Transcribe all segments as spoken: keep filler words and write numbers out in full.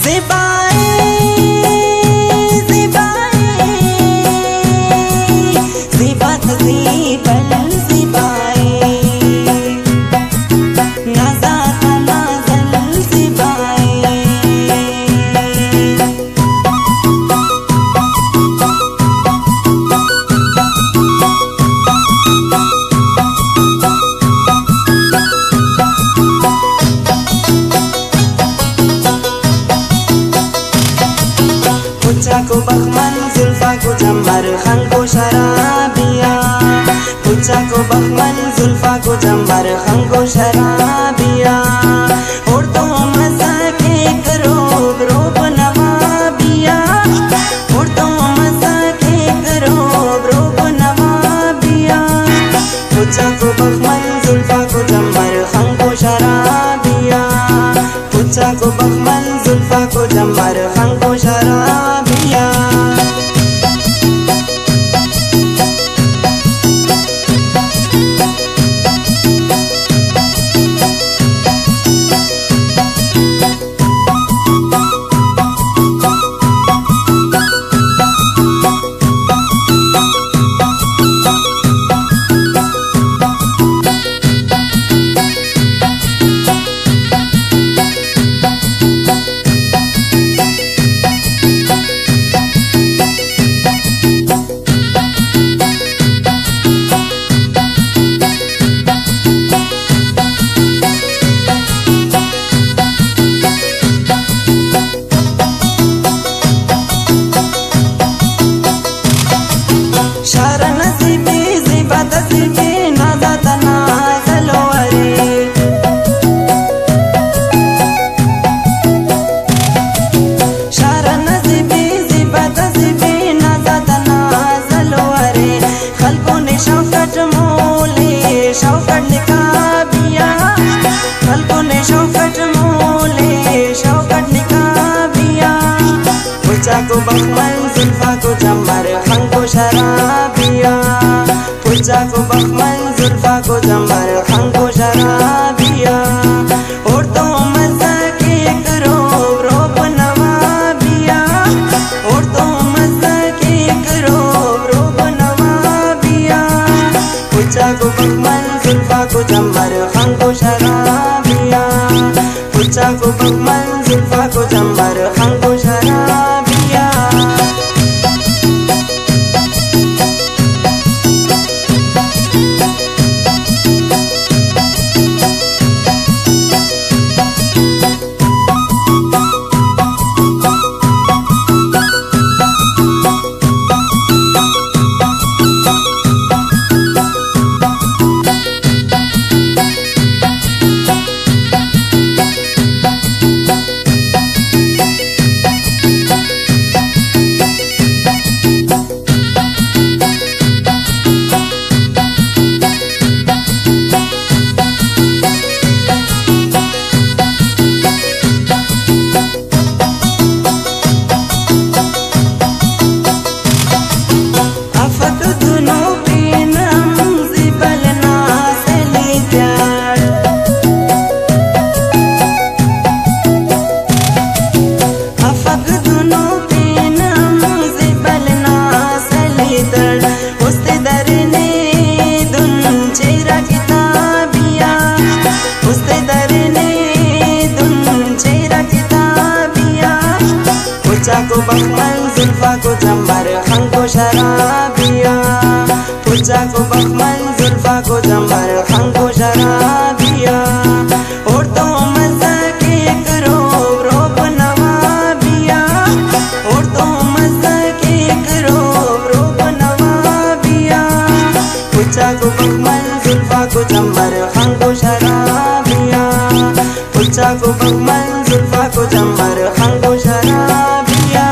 पुचा को बखमन जुल्फा को जम्बर खंग को शराबिया, पुचा को बखमन जुल्फा को जम्बर खंग को शराबिया। और तो मजा के करो रोब नवाबिया, और तो मजा के करो रोब नवाबिया। पुचा को बखमन जुल्फा को जम्बर खंग को शराबिया, पुचा को बखमन जुल्फा को जम्बर खंग को शराबिया। पुचा को बखमन जुल्फा को जम्बर खंग को शराबिया, पुचा को बखमन जुल्फा को जम्बर खंग को शराबिया। और तो मजा के करो रोब नवाबिया, और तो मजा के करो रोब नवाबिया। पुचा को बखमन जुल्फा को जम्बर खंग को शराबिया, पुचा को बखमन जुल्फा को जम्बर खंग को शराबिया। पुचा को बखमन जुल्फा को जम्बर खंग को शराबिया, पुचा को बखमन जुल्फा को जम्बर खंग को शराबिया। और तो मजा के करो रोब नवाबिया, और तो मजा के करो रोब नवाबिया। पुचा को बखमन जुल्फा को जम्बर खंग को शराबिया, पुचा को बखमन जुल्फा को जम्बर खंग को शराबिया।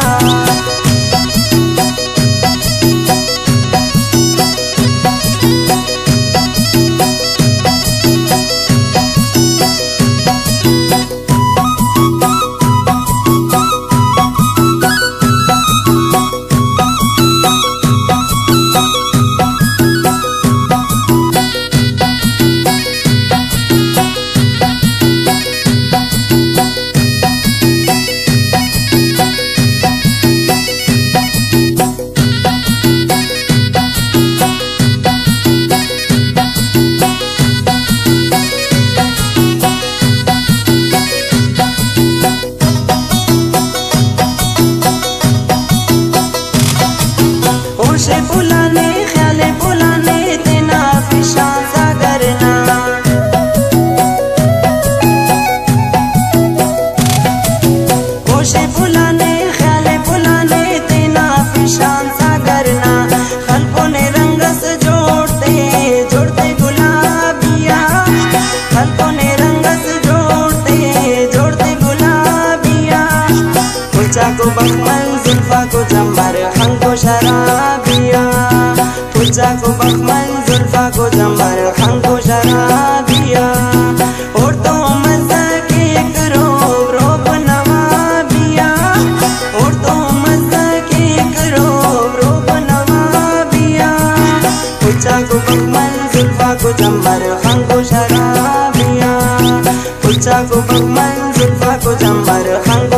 शराबिया, पुचा को बखमल जुल्फा को जमर खंगो शराबिया। और तो मजा के करो रोब नवाबिया, और तो मजा के करो रोब नवाबिया। पुचा को बखमल जुल्फा को जमर खंगो शराबिया, पुचा को बखमल जुल्फा को जमर खंगो